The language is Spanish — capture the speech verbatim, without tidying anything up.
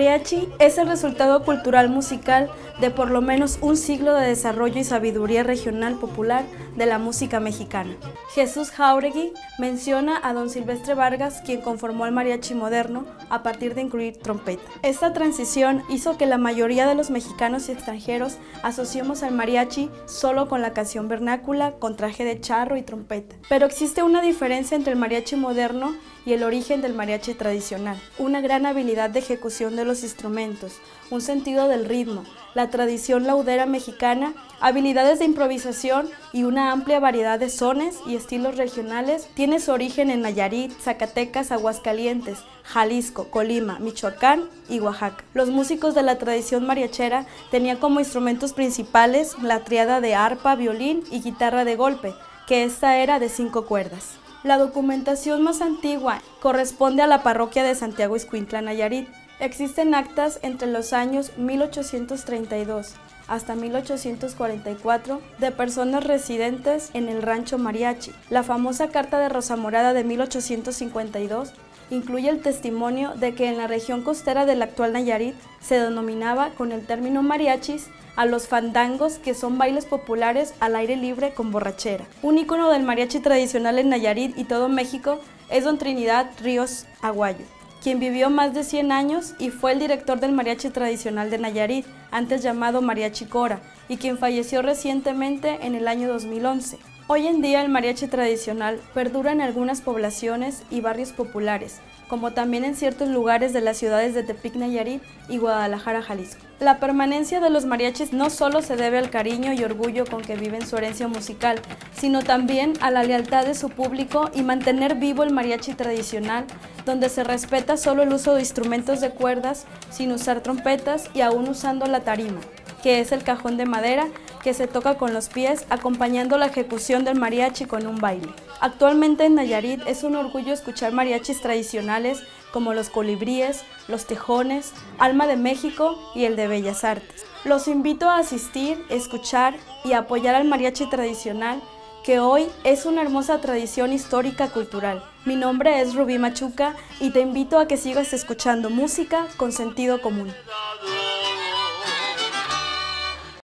mariachi es el resultado cultural musical de por lo menos un siglo de desarrollo y sabiduría regional popular de la música mexicana. Jesús Jáuregui menciona a don Silvestre Vargas, quien conformó el mariachi moderno a partir de incluir trompeta. Esta transición hizo que la mayoría de los mexicanos y extranjeros asociemos al mariachi solo con la canción vernácula, con traje de charro y trompeta. Pero existe una diferencia entre el mariachi moderno y el origen del mariachi tradicional: una gran habilidad de ejecución de los instrumentos, un sentido del ritmo, la tradición laudera mexicana, habilidades de improvisación y una amplia variedad de sones y estilos regionales. Tiene su origen en Nayarit, Zacatecas, Aguascalientes, Jalisco, Colima, Michoacán y Oaxaca. Los músicos de la tradición mariachera tenían como instrumentos principales la tríada de arpa, violín y guitarra de golpe, que esta era de cinco cuerdas. La documentación más antigua corresponde a la parroquia de Santiago Ixcuintla, Nayarit. Existen actas entre los años mil ochocientos treinta y dos hasta mil ochocientos cuarenta y cuatro de personas residentes en el rancho mariachi. La famosa Carta de Rosa Morada de mil ochocientos cincuenta y dos incluye el testimonio de que en la región costera del actual Nayarit se denominaba con el término mariachis a los fandangos, que son bailes populares al aire libre con borrachera. Un ícono del mariachi tradicional en Nayarit y todo México es don Trinidad Ríos Aguayo, quien vivió más de cien años y fue el director del mariachi tradicional de Nayarit, antes llamado Mariachi Cora, y quien falleció recientemente en el año dos mil once. Hoy en día el mariachi tradicional perdura en algunas poblaciones y barrios populares, como también en ciertos lugares de las ciudades de Tepic, Nayarit y Guadalajara, Jalisco. La permanencia de los mariachis no solo se debe al cariño y orgullo con que viven su herencia musical, sino también a la lealtad de su público y mantener vivo el mariachi tradicional, donde se respeta solo el uso de instrumentos de cuerdas, sin usar trompetas y aún usando la tarima, que es el cajón de madera que se toca con los pies, acompañando la ejecución del mariachi con un baile. Actualmente en Nayarit es un orgullo escuchar mariachis tradicionales como los Colibríes, los Tejones, Alma de México y el de Bellas Artes. Los invito a asistir, escuchar y apoyar al mariachi tradicional, que hoy es una hermosa tradición histórica cultural. Mi nombre es Rubí Machuca y te invito a que sigas escuchando música con sentido común.